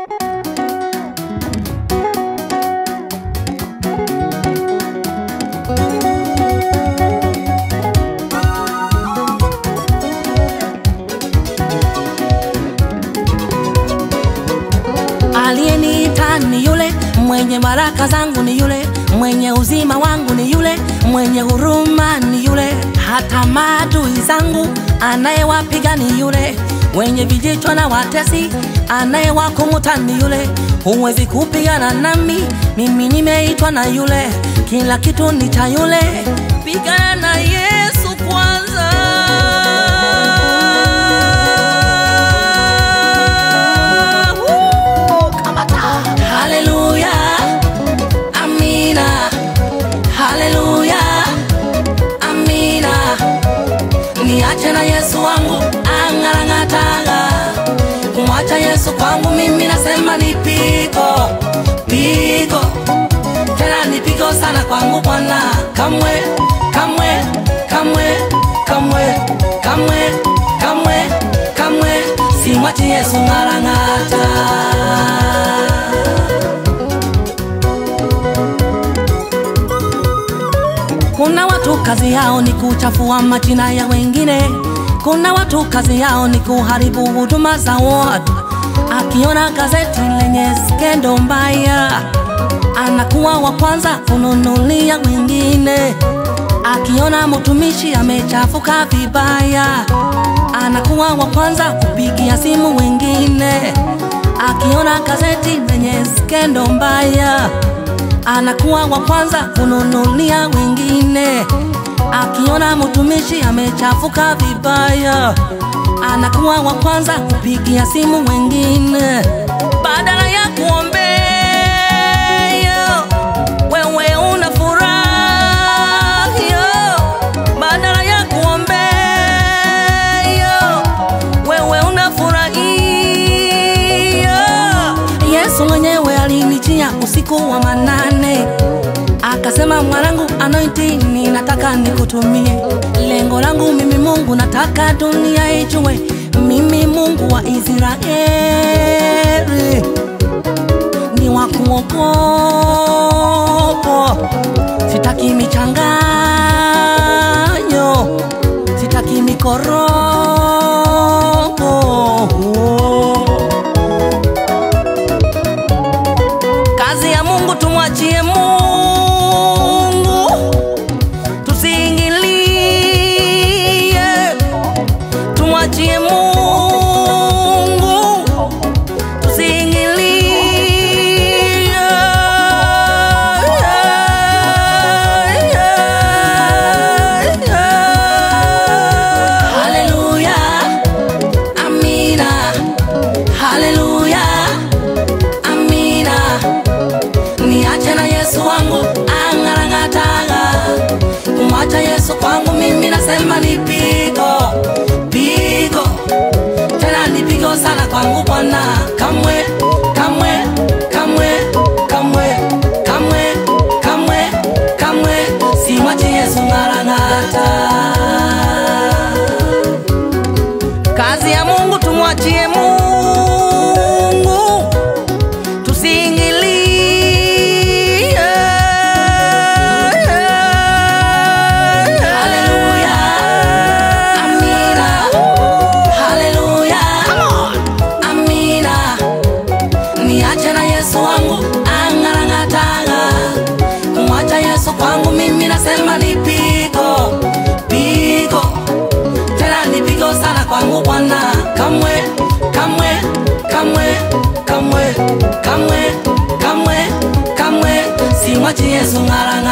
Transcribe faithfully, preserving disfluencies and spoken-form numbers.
Aliyeniita ni yule, mwenye baraka zangu ni yule, mwenye uzima wangu ni yule, mwenye huruma ni yule, hata maadui zangu anayewapiga ni yule, wenye vijicho na watesi anayewakung'uta ni yule. Huwezi kupigana nami, mimi nimeitwa na yule, kila kitu ni cha yule. Pigana na Yesu kwanza. Haleluya, amina. Haleluya, amina. Niache na Yesu wangu angarangataga, kumwacha Yesu kwangu mimi nasema ni pigo, pigo. Tena ni pigo sana kwangu Bwana. Kamwe, kamwe, kamwe, kamwe, kamwe, kamwe, kamwe simwachi Yesu ngarangata. Kuna watu kazi yao ni kuchafua majina ya wengine. Kuna watu kazi yao ni kuharibu huduma za watu. Akiona gazeti lenye skendo mbaya, anakuwa wa kwanza kununulia wengine. Akiona mtumishi amechafuka vibaya, anakuwa wa kwanza kupigia simu wengine. Akiona gazeti lenye skendo mbaya, anakuwa wa kwanza kununulia wengine. Akiona mtumishi amechafuka vibaya, anakuwa wa kwanza kupigia simu wengine. Badala ya kuombea wewe una furaha, badala ya kuombea wewe una furahia. Yesu mwenyewe alinijia usiku wa manane, akasema mwanangu anointing ninataka nikutumie. Lengo langu mimi Mungu, nataka dunia ijue mimi Mungu wa Israeli ni wa kuokoa. Sitaki michanganyo, sitaki mikorogo. Kazi ya Mungu tumwachie Mungu, tusiingilie. Tumwachie Mungu, tusiingilie. Haleluya, amina. Haleluya, amina. Niache na Yesu wangu angarangataga, kumwacha Yesu kwangu mimi nasema ni pigo, pigo. Tena ni pigo sana kwangu Bwana. Kamwe, kamwe, kamwe, kamwe, kamwe, kamwe, kamwe simwachi Yesu ngarangata. Kazi ya Mungu tumwachie Mungu, tusiingilie. Haleluya, amina. Haleluya, amina. Niache na Yesu wangu angarangataga, kumwacha Yesu kwangu mimi nasema ni pigo, pigo. Tena ni pigo sana kwangu Bwana. Kamwe, kamwe, kamwe, kamwe, kamwe, kamwe, kamwe simwachi Yesu ngarangata.